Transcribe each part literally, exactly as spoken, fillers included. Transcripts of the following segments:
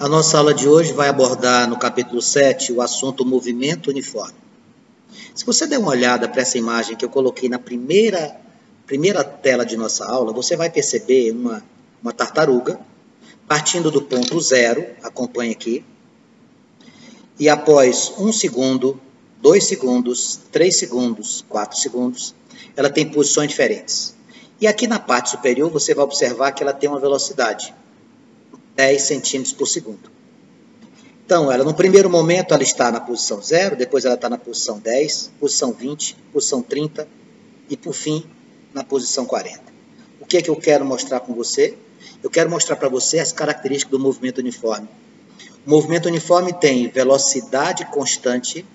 A nossa aula de hoje vai abordar no capítulo sete o assunto movimento uniforme. Se você der uma olhada para essa imagem que eu coloquei na primeira, primeira tela de nossa aula, você vai perceber uma, uma tartaruga partindo do ponto zero, acompanhe aqui, e após um segundo, dois segundos, três segundos, quatro segundos, ela tem posições diferentes. E aqui na parte superior você vai observar que ela tem uma velocidade, dez centímetros por segundo. Então, ela no primeiro momento ela está na posição zero, depois ela está na posição dez, posição vinte, posição trinta e por fim na posição quarenta. O que é que eu quero mostrar com você? Eu quero mostrar para você as características do movimento uniforme. O movimento uniforme tem velocidade constante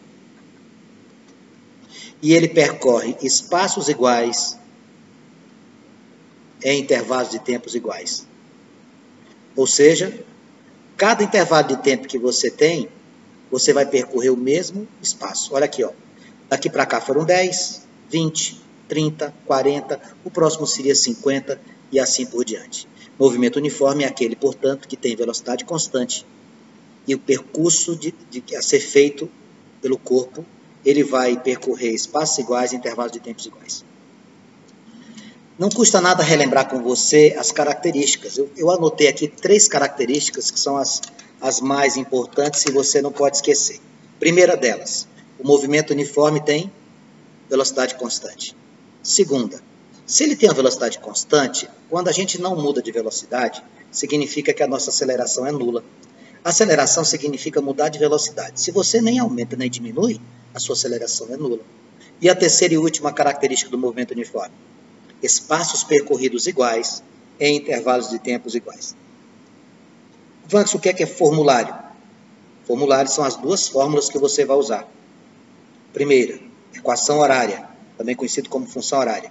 e ele percorre espaços iguais em intervalos de tempos iguais. Ou seja, cada intervalo de tempo que você tem, você vai percorrer o mesmo espaço. Olha aqui, ó. Daqui para cá foram dez, vinte, trinta, quarenta, o próximo seria cinquenta e assim por diante. Movimento uniforme é aquele, portanto, que tem velocidade constante e o percurso de, de, a ser feito pelo corpo, ele vai percorrer espaços iguais em intervalos de tempos iguais. Não custa nada relembrar com você as características. Eu, eu anotei aqui três características que são as, as mais importantes e você não pode esquecer. Primeira delas, o movimento uniforme tem velocidade constante. Segunda, se ele tem uma velocidade constante, quando a gente não muda de velocidade, significa que a nossa aceleração é nula. Aceleração significa mudar de velocidade. Se você nem aumenta nem diminui, a sua aceleração é nula. E a terceira e última característica do movimento uniforme: espaços percorridos iguais em intervalos de tempos iguais. Vanks, o que é, que é formulário? Formulário são as duas fórmulas que você vai usar. Primeira, equação horária, também conhecido como função horária.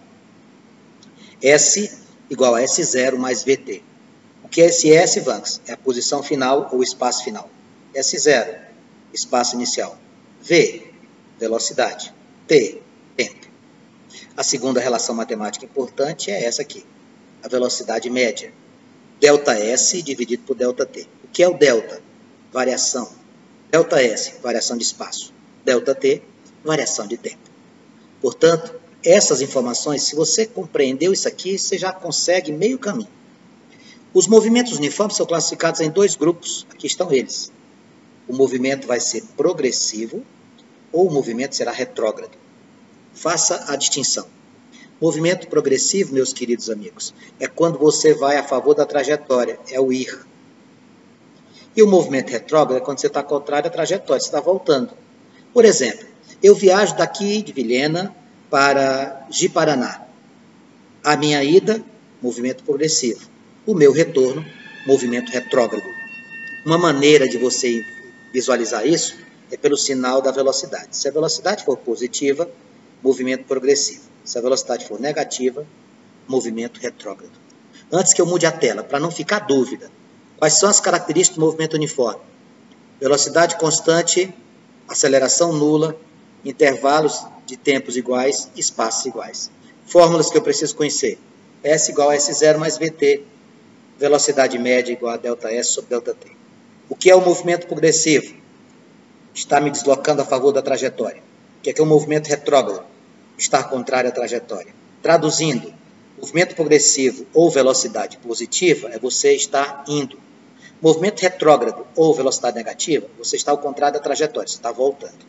S igual a S zero mais V T. O que é esse S, Vanks? É a posição final ou espaço final. S zero, espaço inicial. V, velocidade. T, tempo. A segunda relação matemática importante é essa aqui, a velocidade média. Delta S dividido por delta T. O que é o delta? Variação. Delta S, variação de espaço. Delta T, variação de tempo. Portanto, essas informações, se você compreendeu isso aqui, você já consegue meio caminho. Os movimentos uniformes são classificados em dois grupos. Aqui estão eles. O movimento vai ser progressivo ou o movimento será retrógrado. Faça a distinção. Movimento progressivo, meus queridos amigos, é quando você vai a favor da trajetória, é o ir. E o movimento retrógrado é quando você está contrário à trajetória, você está voltando. Por exemplo, eu viajo daqui de Vilhena para Ji-Paraná. A minha ida, movimento progressivo. O meu retorno, movimento retrógrado. Uma maneira de você visualizar isso é pelo sinal da velocidade. Se a velocidade for positiva, movimento progressivo. Se a velocidade for negativa, movimento retrógrado. Antes que eu mude a tela, para não ficar dúvida, quais são as características do movimento uniforme? Velocidade constante, aceleração nula, intervalos de tempos iguais, espaços iguais. Fórmulas que eu preciso conhecer. S igual a S zero mais V T. Velocidade média igual a delta S sobre delta T. O que é o movimento progressivo? Está me deslocando a favor da trajetória. O que é, que é o movimento retrógrado? Estar contrário à trajetória. Traduzindo, movimento progressivo ou velocidade positiva é você estar indo. Movimento retrógrado ou velocidade negativa, você está ao contrário da trajetória, você está voltando.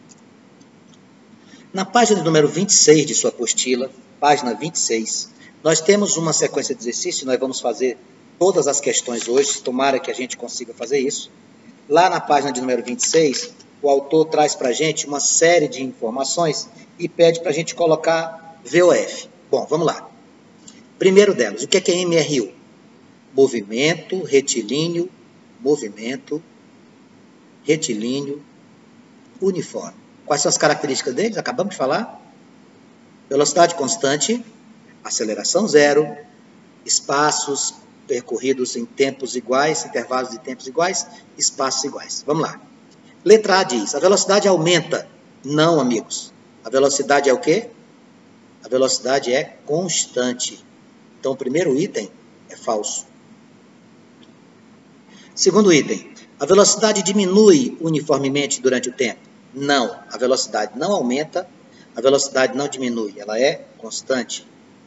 Na página número vinte e seis de sua apostila, página vinte e seis, nós temos uma sequência de exercícios, nós vamos fazer todas as questões hoje, tomara que a gente consiga fazer isso. Lá na página de número vinte e seis, o autor traz para a gente uma série de informações e pede para a gente colocar V O F. Bom, vamos lá. Primeiro delas, o que é, que é M R U? Movimento retilíneo, movimento retilíneo uniforme. Quais são as características deles? Acabamos de falar. Velocidade constante, aceleração zero, espaços percorridos em tempos iguais, intervalos de tempos iguais, espaços iguais. Vamos lá. Letra A diz, a velocidade aumenta. Não, amigos. A velocidade é o quê? A velocidade é constante. Então, o primeiro item é falso. Segundo item, A velocidade diminui uniformemente durante o tempo? Não, a velocidade não aumenta, a velocidade não diminui, ela é constante.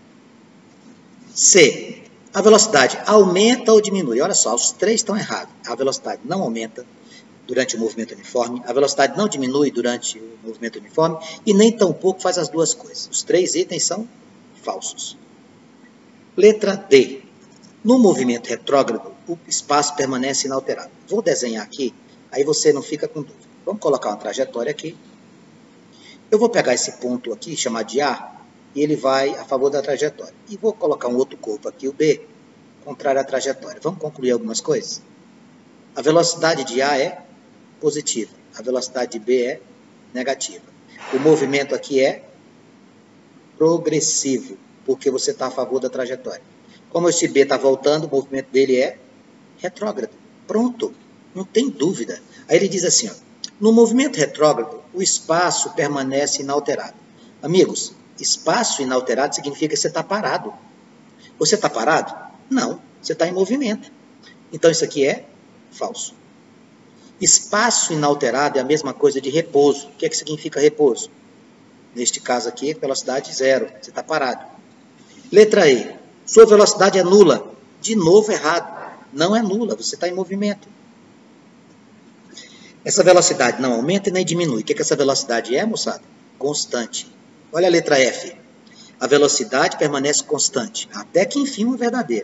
C. A velocidade aumenta ou diminui? Olha só, os três estão errados. A velocidade não aumenta durante o movimento uniforme, a velocidade não diminui durante o movimento uniforme e nem tampouco faz as duas coisas. Os três itens são falsos. Letra D. No movimento retrógrado, o espaço permanece inalterado. Vou desenhar aqui, aí você não fica com dúvida. Vamos colocar uma trajetória aqui. Eu vou pegar esse ponto aqui, chamar de A, e ele vai a favor da trajetória. E vou colocar um outro corpo aqui, o B, contrário à trajetória. Vamos concluir algumas coisas? A velocidade de A é positiva, a velocidade de B é negativa. O movimento aqui é progressivo, porque você está a favor da trajetória. Como esse B está voltando, o movimento dele é retrógrado. Pronto, não tem dúvida. Aí ele diz assim, ó, no movimento retrógrado, o espaço permanece inalterado. Amigos, espaço inalterado significa que você está parado. Você está parado? Não, você está em movimento. Então isso aqui é falso. Espaço inalterado é a mesma coisa de repouso. O que é que significa repouso? Neste caso aqui, velocidade zero, você está parado. Letra E. Sua velocidade é nula. De novo errado. Não é nula, você está em movimento. Essa velocidade não aumenta e nem diminui. O que é que essa velocidade é, moçada? Constante. Olha a letra F. A velocidade permanece constante, até que enfim uma verdadeira.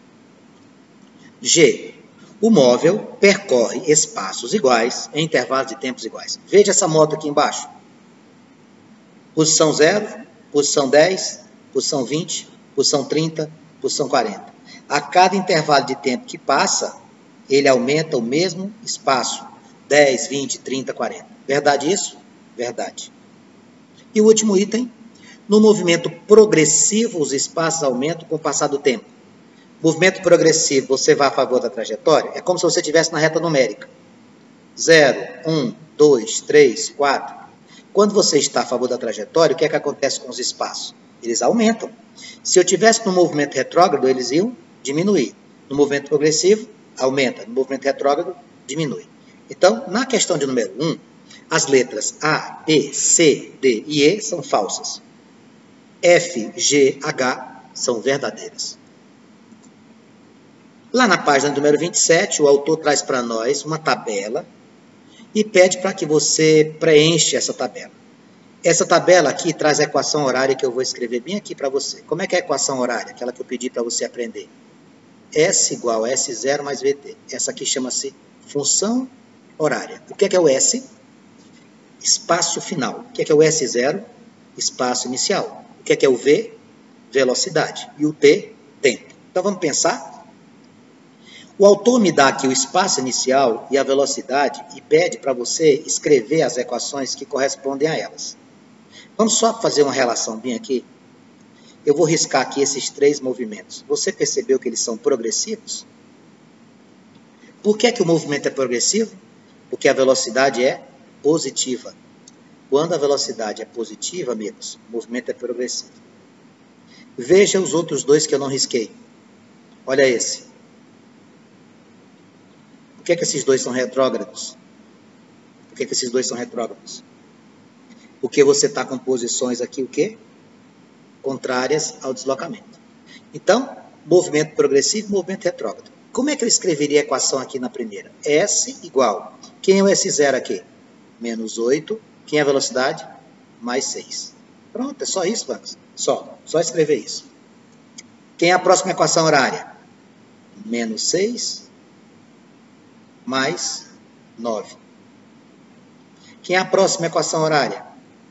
G. O móvel percorre espaços iguais em intervalos de tempos iguais. Veja essa moto aqui embaixo. Posição zero, posição dez, posição vinte, posição trinta, posição quarenta. A cada intervalo de tempo que passa, ele aumenta o mesmo espaço. dez, vinte, trinta, quarenta. Verdade isso? Verdade. E o último item. No movimento progressivo, os espaços aumentam com o passar do tempo. Movimento progressivo, você vai a favor da trajetória, é como se você estivesse na reta numérica. zero, um, dois, três, quatro. Quando você está a favor da trajetória, o que é que acontece com os espaços? Eles aumentam. Se eu tivesse no movimento retrógrado, eles iam diminuir. No movimento progressivo, aumenta. No movimento retrógrado, diminui. Então, na questão de número um, as letras A, B, C, D e E são falsas. F, G, H são verdadeiras. Lá na página número vinte e sete, o autor traz para nós uma tabela e pede para que você preencha essa tabela. Essa tabela aqui traz a equação horária que eu vou escrever bem aqui para você. Como é que é a equação horária? Aquela que eu pedi para você aprender. S igual a S zero mais V T. Essa aqui chama-se função horária. O que é, que é o S? Espaço final. O que é, que é o S zero? Espaço inicial. O que é, que é o V? Velocidade. E o T? Tempo. Então vamos pensar? O autor me dá aqui o espaço inicial e a velocidade e pede para você escrever as equações que correspondem a elas. Vamos só fazer uma relação bem aqui. Eu vou riscar aqui esses três movimentos. Você percebeu que eles são progressivos? Por que é que o movimento é progressivo? Porque a velocidade é positiva. Quando a velocidade é positiva, amigos, o movimento é progressivo. Veja os outros dois que eu não risquei. Olha esse. Por que é que esses dois são retrógrados? Por que é que esses dois são retrógrados? Porque você está com posições aqui, o quê? Contrárias ao deslocamento. Então, movimento progressivo, movimento retrógrado. Como é que eu escreveria a equação aqui na primeira? S igual. Quem é o S zero aqui? Menos oito. Quem é a velocidade? Mais seis. Pronto, é só isso, Marcos. Só. Só escrever isso. Quem é a próxima equação horária? Menos seis. Mais nove. Quem é a próxima equação horária?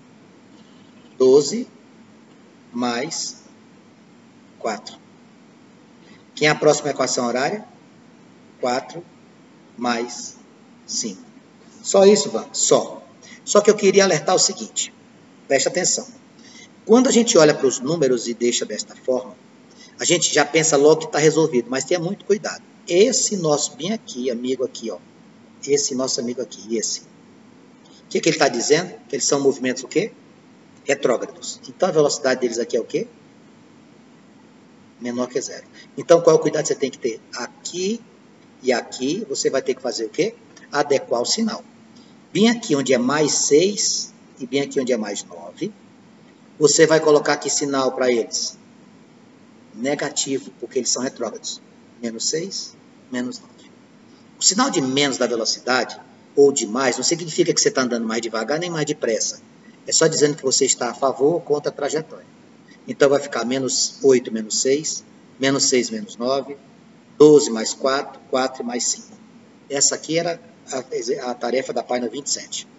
doze mais quatro. Quem é a próxima equação horária? quatro mais cinco. Só isso, vamos? Só. Só que eu queria alertar o seguinte. Preste atenção. Quando a gente olha para os números e deixa desta forma, a gente já pensa logo que está resolvido, mas tenha muito cuidado. Esse nosso bem aqui, amigo aqui, ó. Esse nosso amigo aqui, esse. O que, que ele está dizendo? Que eles são movimentos o quê? Retrógrados. Então a velocidade deles aqui é o quê? Menor que zero. Então qual é o cuidado que você tem que ter? Aqui E aqui você vai ter que fazer o quê? Adequar o sinal. Bem aqui onde é mais seis e bem aqui onde é mais nove, você vai colocar aqui sinal para eles. Negativo, porque eles são retrógrados. Menos seis, menos nove. O sinal de menos da velocidade, ou de mais, não significa que você está andando mais devagar nem mais depressa. É só dizendo que você está a favor ou contra a trajetória. Então vai ficar menos oito menos seis, menos seis menos nove, doze mais quatro, quatro mais cinco. Essa aqui era a, a tarefa da página vinte e sete.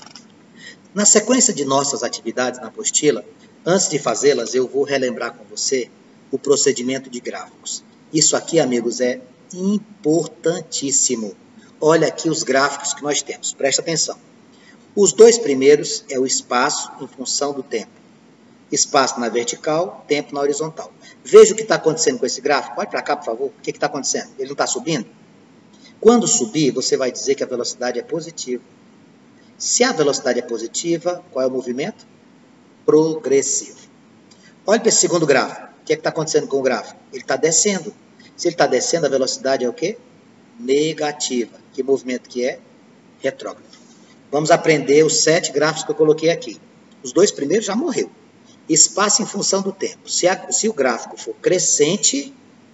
Na sequência de nossas atividades na apostila, antes de fazê-las, eu vou relembrar com você o procedimento de gráficos. Isso aqui, amigos, é importantíssimo. Olha aqui os gráficos que nós temos. Presta atenção. Os dois primeiros é o espaço em função do tempo. Espaço na vertical, tempo na horizontal. Veja o que está acontecendo com esse gráfico. Pode para cá, por favor. O que está acontecendo? Ele não está subindo? Quando subir, você vai dizer que a velocidade é positiva. Se a velocidade é positiva, qual é o movimento? Progressivo. Olha para esse segundo gráfico. O que está acontecendo com o gráfico? Ele está descendo. Se ele está descendo, a velocidade é o quê? Negativa. Que movimento que é? Retrógrado. Vamos aprender os sete gráficos que eu coloquei aqui. Os dois primeiros já morreu. Espaço em função do tempo. Se, a, se o gráfico for crescente,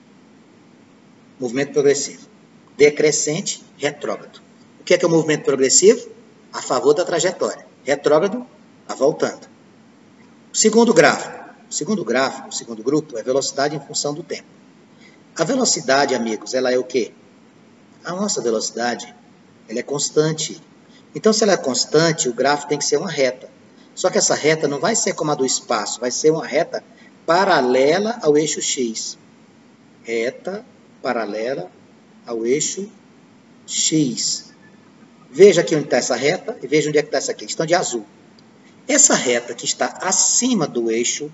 movimento progressivo. Decrescente, retrógrado. O que é, que é o movimento progressivo? A favor da trajetória. Retrógrado, está voltando. O segundo gráfico. O segundo gráfico, o segundo grupo, é velocidade em função do tempo. A velocidade, amigos, ela é o quê? A nossa velocidade, ela é constante. Então, se ela é constante, o gráfico tem que ser uma reta. Só que essa reta não vai ser como a do espaço, vai ser uma reta paralela ao eixo X. Reta paralela ao eixo X. Veja aqui onde está essa reta e veja onde é que está essa aqui. Estão de azul. Essa reta que está acima do eixo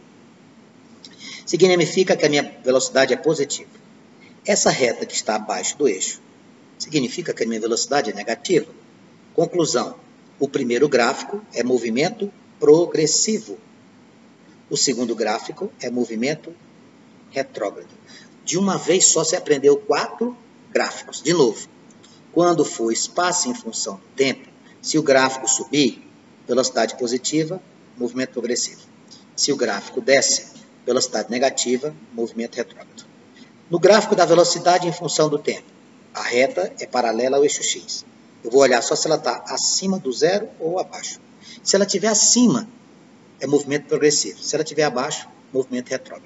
significa que a minha velocidade é positiva. Essa reta que está abaixo do eixo significa que a minha velocidade é negativa. Conclusão. O primeiro gráfico é movimento progressivo. O segundo gráfico é movimento retrógrado. De uma vez só você aprendeu quatro gráficos. De novo, quando for espaço em função do tempo, se o gráfico subir, velocidade positiva, movimento progressivo. Se o gráfico desce, velocidade negativa, movimento retrógrado. No gráfico da velocidade em função do tempo, a reta é paralela ao eixo X. Eu vou olhar só se ela está acima do zero ou abaixo. Se ela estiver acima, é movimento progressivo. Se ela estiver abaixo, movimento retrógrado.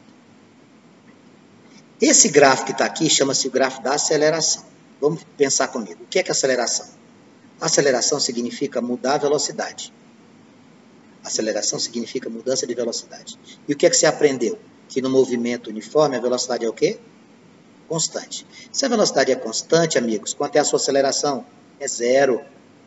Esse gráfico que está aqui chama-se o gráfico da aceleração. Vamos pensar comigo. O que é que é aceleração? Aceleração significa mudar a velocidade. Aceleração significa mudança de velocidade. E o que é que você aprendeu? Que no movimento uniforme a velocidade é o quê? Constante. Se a velocidade é constante, amigos, quanto é a sua aceleração? É zero.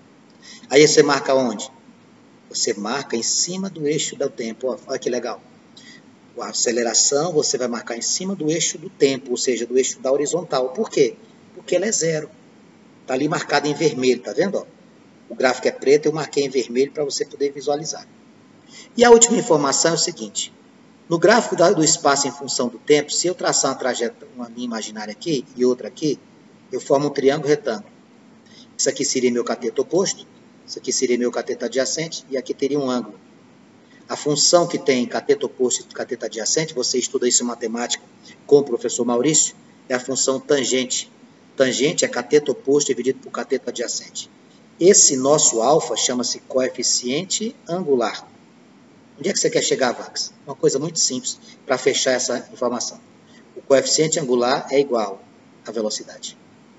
Aí você marca onde? Você marca em cima do eixo do tempo. Olha que legal. A aceleração você vai marcar em cima do eixo do tempo, ou seja, do eixo da horizontal. Por quê? Porque ela é zero. Está ali marcado em vermelho, tá vendo? Ó? O gráfico é preto, eu marquei em vermelho para você poder visualizar. E a última informação é o seguinte. No gráfico do espaço em função do tempo, se eu traçar uma trajetória, uma linha imaginária aqui e outra aqui, eu formo um triângulo retângulo. Isso aqui seria meu cateto oposto, isso aqui seria meu cateto adjacente e aqui teria um ângulo. A função que tem cateto oposto e cateto adjacente, você estuda isso em matemática com o professor Maurício, é a função tangente. Tangente é cateto oposto dividido por cateto adjacente. Esse nosso alfa chama-se coeficiente angular. Onde é que você quer chegar, Vax? Uma coisa muito simples para fechar essa informação. O coeficiente angular é igual à velocidade.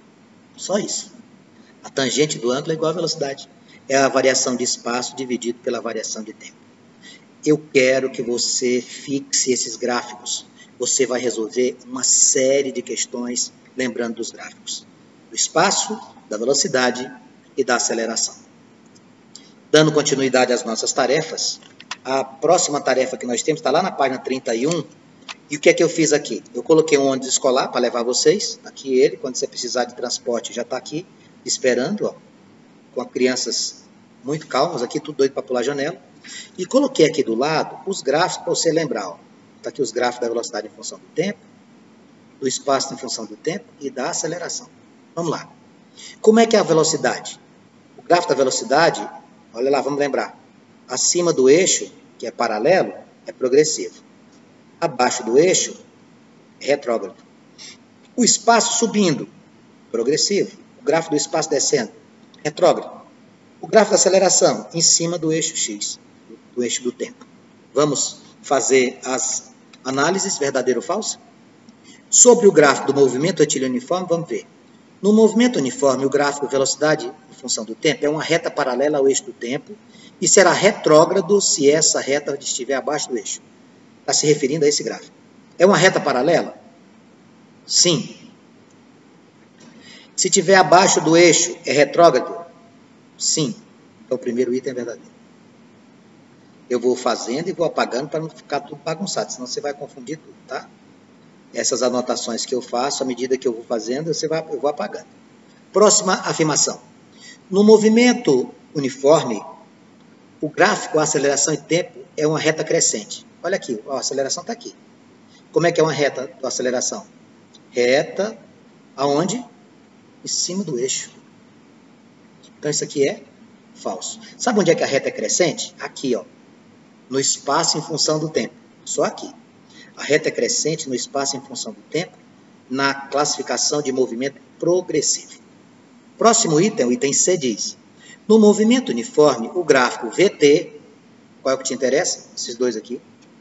Só isso. A tangente do ângulo é igual à velocidade. É a variação de espaço dividido pela variação de tempo. Eu quero que você fixe esses gráficos. Você vai resolver uma série de questões lembrando dos gráficos. Do espaço, da velocidade e da aceleração. Dando continuidade às nossas tarefas, a próxima tarefa que nós temos está lá na página trinta e um. E o que é que eu fiz aqui? Eu coloquei um ônibus escolar para levar vocês. Aqui ele, quando você precisar de transporte, já está aqui, esperando, ó, com as crianças muito calmas, aqui tudo doido para pular a janela. E coloquei aqui do lado os gráficos para você lembrar. Está aqui os gráficos da velocidade em função do tempo, do espaço em função do tempo e da aceleração. Vamos lá. Como é que é a velocidade? O gráfico da velocidade, olha lá, vamos lembrar. Acima do eixo, que é paralelo, é progressivo. Abaixo do eixo, é retrógrado. O espaço subindo, progressivo. O gráfico do espaço descendo, retrógrado. O gráfico da aceleração, em cima do eixo X, do eixo do tempo. Vamos fazer as análises verdadeiro ou falso? Sobre o gráfico do movimento retilíneo uniforme, vamos ver. No movimento uniforme, o gráfico de velocidade em função do tempo é uma reta paralela ao eixo do tempo e será retrógrado se essa reta estiver abaixo do eixo. Está se referindo a esse gráfico. É uma reta paralela? Sim. Se estiver abaixo do eixo, é retrógrado? Sim. Então, o primeiro item é verdadeiro. Eu vou fazendo e vou apagando para não ficar tudo bagunçado, senão você vai confundir tudo, tá? Essas anotações que eu faço, à medida que eu vou fazendo, você vai, eu vou apagando. Próxima afirmação. No movimento uniforme, o gráfico, a aceleração e tempo é uma reta crescente. Olha aqui, a aceleração está aqui. Como é que é uma reta da aceleração? Reta, aonde? Em cima do eixo. Então, isso aqui é falso. Sabe onde é que a reta é crescente? Aqui, ó. No espaço em função do tempo. Só aqui. A reta é crescente no espaço em função do tempo, na classificação de movimento progressivo. Próximo item, o item C diz, no movimento uniforme, o gráfico V T, qual é o que te interessa? Esses dois aqui.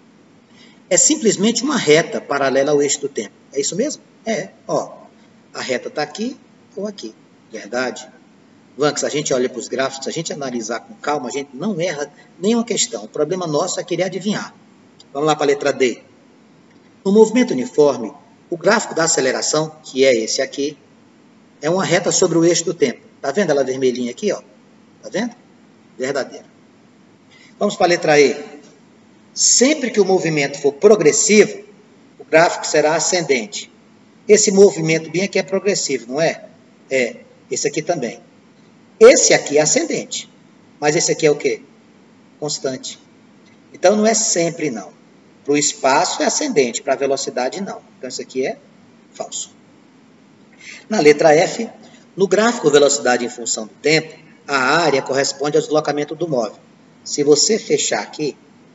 É simplesmente uma reta paralela ao eixo do tempo. É isso mesmo? É. Ó, a reta está aqui ou aqui. Verdade? Vanks, a gente olha para os gráficos, se a gente analisar com calma, a gente não erra nenhuma questão. O problema nosso é querer adivinhar. Vamos lá para a letra D. No movimento uniforme, o gráfico da aceleração, que é esse aqui, é uma reta sobre o eixo do tempo. Está vendo ela vermelhinha aqui? Está vendo? Verdadeiro. Vamos para a letra E. Sempre que o movimento for progressivo, o gráfico será ascendente. Esse movimento bem aqui é progressivo, não é? É. Esse aqui também. Esse aqui é ascendente. Mas esse aqui é o quê? Constante. Então, não é sempre, não. Para o espaço é ascendente, para a velocidade não. Então, isso aqui é falso. Na letra F, no gráfico velocidade em função do tempo, a área corresponde ao deslocamento do móvel. Se você fechar aqui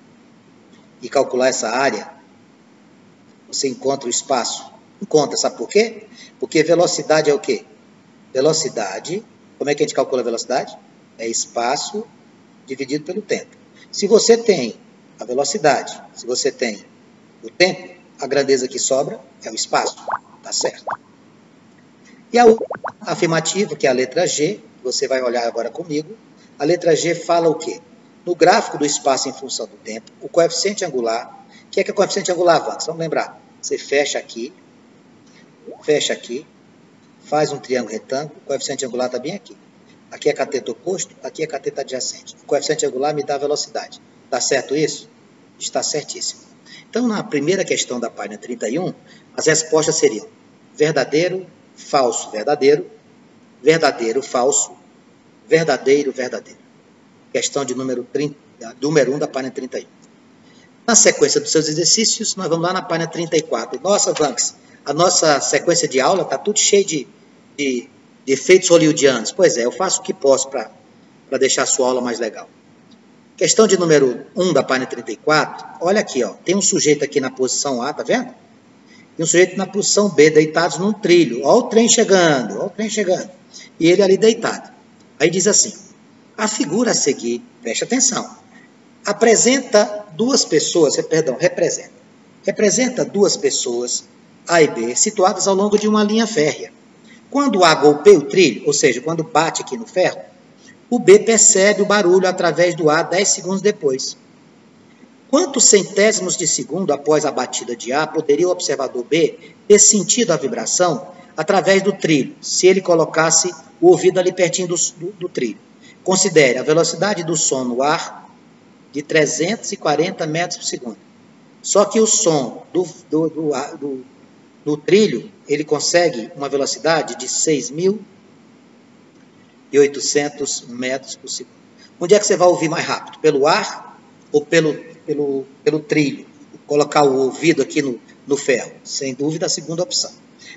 e calcular essa área, você encontra o espaço. Encontra, sabe por quê? Porque velocidade é o quê? Velocidade, como é que a gente calcula a velocidade? É espaço dividido pelo tempo. Se você tem a velocidade, se você tem o tempo, a grandeza que sobra é o espaço. Tá certo? E a outra afirmativa, que é a letra G, você vai olhar agora comigo. A letra G fala o quê? No gráfico do espaço em função do tempo, o coeficiente angular, o que é que é coeficiente angular, Vanks? Vamos lembrar. Você fecha aqui, fecha aqui, faz um triângulo retângulo, o coeficiente angular está bem aqui. Aqui é cateto oposto, aqui é cateto adjacente. O coeficiente angular me dá a velocidade. Está certo isso? Está certíssimo. Então, na primeira questão da página trinta e um, as respostas seriam verdadeiro, falso, verdadeiro, verdadeiro, falso, verdadeiro, verdadeiro. Questão de número, trinta, número um da página trinta e um. Na sequência dos seus exercícios, nós vamos lá na página trinta e quatro. Nossa, Vanks, a nossa sequência de aula está tudo cheio de, de, de efeitos hollywoodianos. Pois é, eu faço o que posso para deixar a sua aula mais legal. Questão de número um da página trinta e quatro, olha aqui, ó, tem um sujeito aqui na posição A, tá vendo? E um sujeito na posição B, deitados num trilho. Olha o trem chegando, olha o trem chegando. E ele ali deitado. Aí diz assim, a figura a seguir, preste atenção, apresenta duas pessoas, perdão, representa, representa duas pessoas, A e B, situadas ao longo de uma linha férrea. Quando A golpeia o trilho, ou seja, quando bate aqui no ferro, o B percebe o barulho através do A dez segundos depois. Quantos centésimos de segundo após a batida de A poderia o observador B ter sentido a vibração através do trilho, se ele colocasse o ouvido ali pertinho do, do, do trilho? Considere a velocidade do som no ar de trezentos e quarenta metros por segundo. Só que o som do, do, do, do, do trilho, ele consegue uma velocidade de seis mil e oitocentos metros por segundo. Onde é que você vai ouvir mais rápido? Pelo ar ou pelo, pelo, pelo trilho? Colocar o ouvido aqui no, no ferro? Sem dúvida, a segunda opção.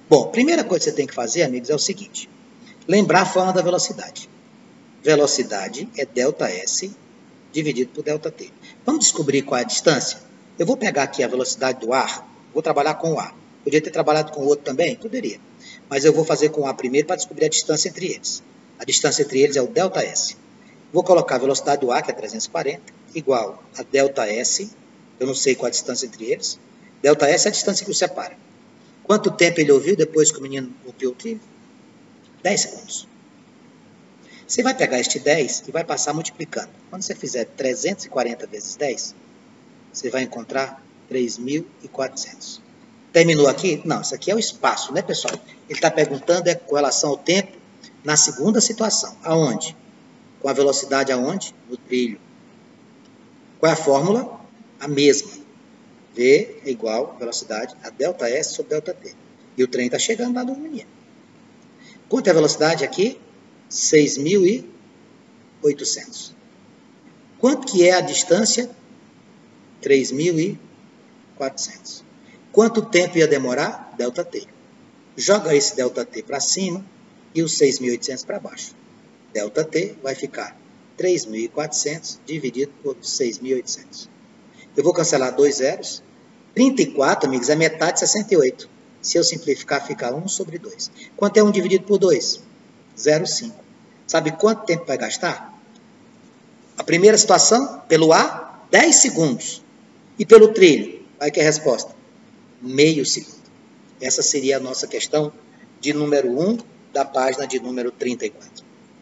Bom, primeira coisa que você tem que fazer, amigos, é o seguinte. Lembrar a forma da velocidade. Velocidade é ΔS dividido por ΔT. Vamos descobrir qual é a distância? Eu vou pegar aqui a velocidade do ar, vou trabalhar com o ar. Podia ter trabalhado com o outro também? Poderia. Mas eu vou fazer com o ar primeiro para descobrir a distância entre eles. A distância entre eles é o ΔS. Vou colocar a velocidade do ar, que é trezentos e quarenta, igual a ΔS. Eu não sei qual a distância entre eles. ΔS é a distância que os separa. Quanto tempo ele ouviu depois que o menino golpeou o trilho? dez segundos. Você vai pegar este dez e vai passar multiplicando. Quando você fizer trezentos e quarenta vezes dez, você vai encontrar três mil e quatrocentos. Terminou aqui? Não, isso aqui é o espaço, né, pessoal? Ele está perguntando é com relação ao tempo na segunda situação. Aonde? Com a velocidade aonde? No trilho. Qual é a fórmula? A mesma. V é igual a velocidade a ΔS sobre ΔT. E o trem está chegando lá no menino. Quanto é a velocidade aqui? seis mil e oitocentos. Quanto que é a distância? três mil e quatrocentos. Quanto tempo ia demorar? ΔT. Joga esse ΔT para cima e os seis mil e oitocentos para baixo. ΔT vai ficar três mil e quatrocentos dividido por seis mil e oitocentos. Eu vou cancelar dois zeros. trinta e quatro, amigos, é metade de sessenta e oito. Se eu simplificar, fica um sobre dois. Quanto é um dividido por dois? zero vírgula cinco. Sabe quanto tempo vai gastar? A primeira situação, pelo ar, dez segundos. E pelo trilho, vai que é a resposta? Meio segundo. Essa seria a nossa questão de número um da página de número trinta e quatro.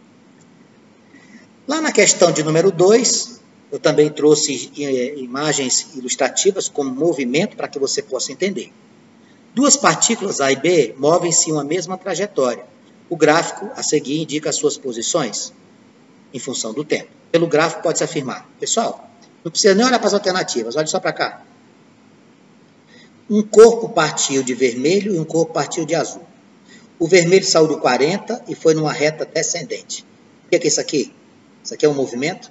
Lá na questão de número dois, eu também trouxe imagens ilustrativas como movimento para que você possa entender. Duas partículas A e B movem-se em uma mesma trajetória. O gráfico a seguir indica as suas posições em função do tempo. Pelo gráfico pode-se afirmar. Pessoal, não precisa nem olhar para as alternativas, olha só para cá. Um corpo partiu de vermelho e um corpo partiu de azul. O vermelho saiu do quarenta e foi numa reta descendente. O que é isso aqui? Isso aqui é um movimento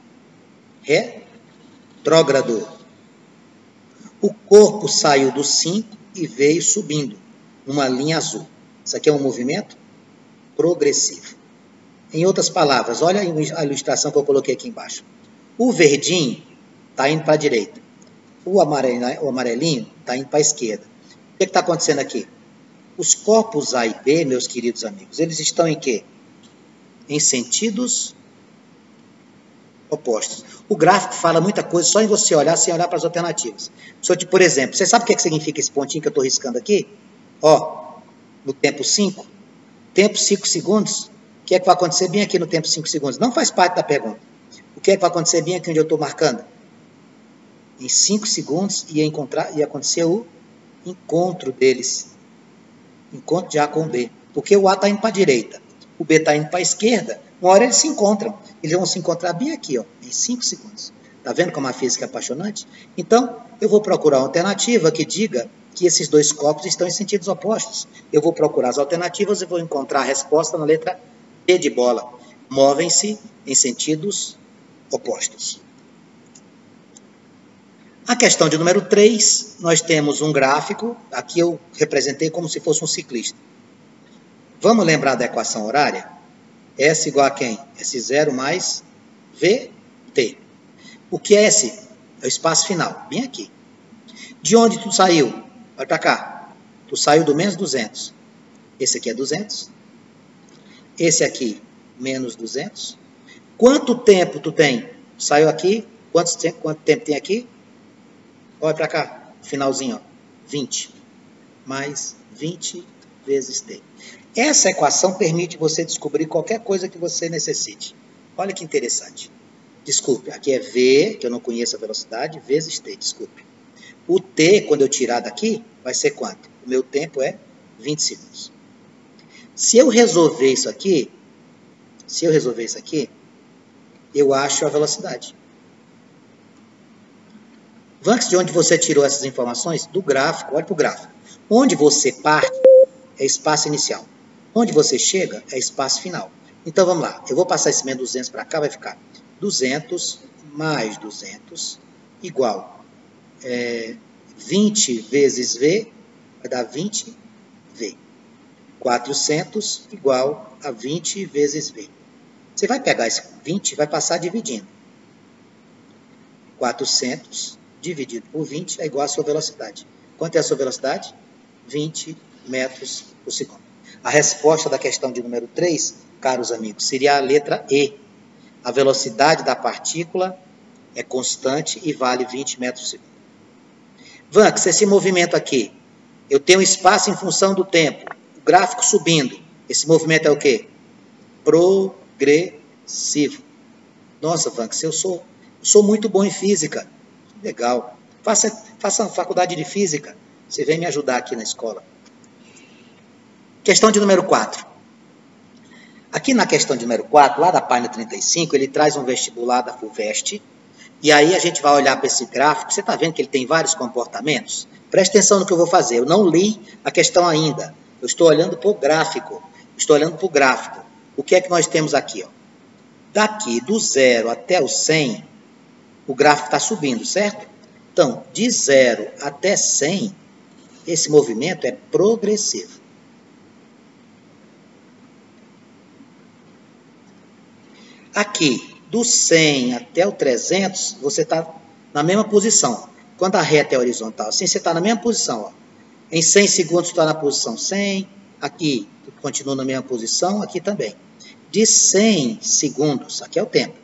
retrógrado. O corpo saiu do cinco e veio subindo numa linha azul. Isso aqui é um movimento progressivo. Em outras palavras, olha a ilustração que eu coloquei aqui embaixo. O verdinho está indo para a direita. O amarelinho está indo para a esquerda. O que está acontecendo aqui? Os corpos A e B, meus queridos amigos, eles estão em quê? Em sentidos opostos. O gráfico fala muita coisa só em você olhar sem olhar para as alternativas. Por exemplo, você sabe o que significa esse pontinho que eu estou riscando aqui? Ó, no tempo cinco. Tempo cinco segundos. O que é que vai acontecer bem aqui no tempo cinco segundos? Não faz parte da pergunta. O que é que vai acontecer bem aqui onde eu estou marcando? Em cinco segundos ia, encontrar, ia acontecer o encontro deles. Encontro de A com B. Porque o A está indo para a direita, o B está indo para a esquerda. Uma hora eles se encontram. Eles vão se encontrar bem aqui, ó, em cinco segundos. Está vendo como a física é apaixonante? Então, eu vou procurar uma alternativa que diga que esses dois corpos estão em sentidos opostos. Eu vou procurar as alternativas e vou encontrar a resposta na letra D de bola. Movem-se em sentidos opostos. A questão de número três, nós temos um gráfico. Aqui eu representei como se fosse um ciclista. Vamos lembrar da equação horária? S igual a quem? S zero mais V T. O que é S? É o espaço final, bem aqui. De onde tu saiu? Olha para cá. Tu saiu do menos duzentos. Esse aqui é duzentos. Esse aqui, menos duzentos. Quanto tempo tu tem? Saiu aqui. Quanto tempo, quanto tempo tem aqui? Olha para cá. Finalzinho, ó. vinte. Mais vinte vezes T. Essa equação permite você descobrir qualquer coisa que você necessite. Olha que interessante. Desculpe, aqui é V, que eu não conheço a velocidade, vezes T, desculpe. O T, quando eu tirar daqui, vai ser quanto? O meu tempo é vinte segundos. Se eu resolver isso aqui, se eu resolver isso aqui, eu acho a velocidade. Antes de onde você tirou essas informações? Do gráfico, olha para o gráfico. Onde você parte é espaço inicial. Onde você chega é espaço final. Então vamos lá, eu vou passar esse menos duzentos para cá, vai ficar duzentos mais duzentos igual é, vinte vezes V, vai dar vinte V. quatrocentos igual a vinte vezes V. Você vai pegar esse vinte e vai passar dividindo. quatrocentos dividido por vinte é igual à sua velocidade. Quanto é a sua velocidade? vinte metros por segundo. A resposta da questão de número três, caros amigos, seria a letra E. A velocidade da partícula é constante e vale vinte metros por segundo. Vanx, esse movimento aqui, eu tenho espaço em função do tempo, o gráfico subindo. Esse movimento é o quê? Progressivo. Nossa, Vanx, eu sou, eu sou muito bom em física. Legal. Faça, faça a faculdade de física. Você vem me ajudar aqui na escola. Questão de número quatro. Aqui na questão de número quatro, lá da página trinta e cinco, ele traz um vestibular da FUVEST. E aí a gente vai olhar para esse gráfico. Você está vendo que ele tem vários comportamentos? Preste atenção no que eu vou fazer. Eu não li a questão ainda. Eu estou olhando para o gráfico. Estou olhando para o gráfico. O que é que nós temos aqui? Ó? Daqui do zero até o cem, o gráfico está subindo, certo? Então, de zero até cem, esse movimento é progressivo. Aqui, do cem até o trezentos, você está na mesma posição. Quando a reta é horizontal, assim, você está na mesma posição. Ó. Em cem segundos, está na posição cem. Aqui, continua na mesma posição. Aqui também. De cem segundos, aqui é o tempo.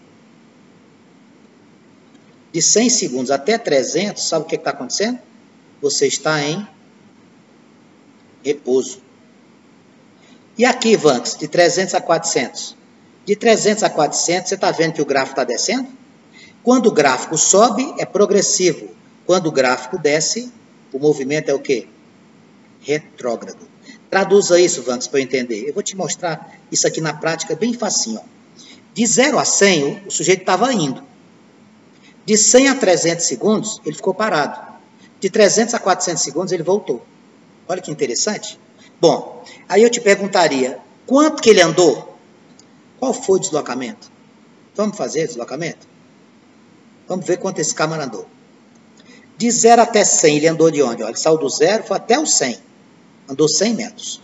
De cem segundos até trezentos, sabe o que está acontecendo? Você está em repouso. E aqui, Vanx, de trezentos a quatrocentos? De trezentos a quatrocentos, você está vendo que o gráfico está descendo? Quando o gráfico sobe, é progressivo. Quando o gráfico desce, o movimento é o quê? Retrógrado. Traduza isso, Vanx, para eu entender. Eu vou te mostrar isso aqui na prática bem facinho. Ó. De zero a cem, o sujeito estava indo. De cem a trezentos segundos, ele ficou parado. De trezentos a quatrocentos segundos, ele voltou. Olha que interessante. Bom, aí eu te perguntaria, quanto que ele andou? Qual foi o deslocamento? Vamos fazer o deslocamento? Vamos ver quanto esse câmara andou. De zero até cem, ele andou de onde? Olha, ele saiu do zero, foi até o cem. Andou cem metros.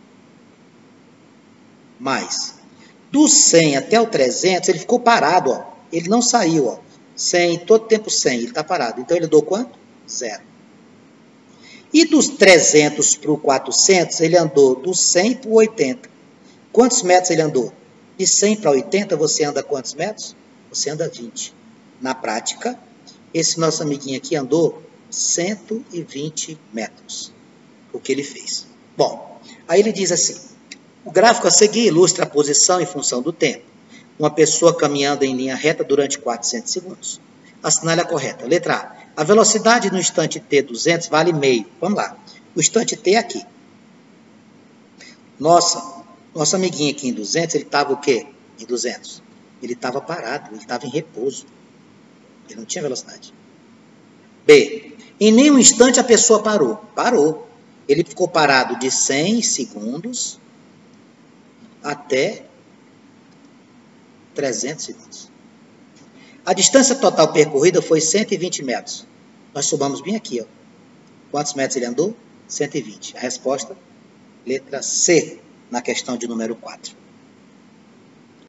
Mais. Do cem até o trezentos, ele ficou parado. Ó. Ele não saiu. Ó. cem, todo tempo cem, ele está parado. Então, ele andou quanto? Zero. E dos trezentos para o quatrocentos, ele andou do cem para o oitenta. Quantos metros ele andou? De cem para oitenta, você anda quantos metros? Você anda vinte. Na prática, esse nosso amiguinho aqui andou cento e vinte metros. O que ele fez. Bom, aí ele diz assim, o gráfico a seguir ilustra a posição em função do tempo. Uma pessoa caminhando em linha reta durante quatrocentos segundos. Assinale a correta. Letra A. A velocidade no instante T duzentos vale meio. Vamos lá. O instante T é aqui. Nossa, nosso amiguinho aqui em duzentos, ele estava o quê? Em duzentos. Ele estava parado, ele estava em repouso. Ele não tinha velocidade. B. Em nenhum instante a pessoa parou. Parou. Ele ficou parado de cem segundos até trezentos segundos. A distância total percorrida foi cento e vinte metros. Nós somamos bem aqui. Ó. Quantos metros ele andou? cento e vinte. A resposta, letra C, na questão de número quatro.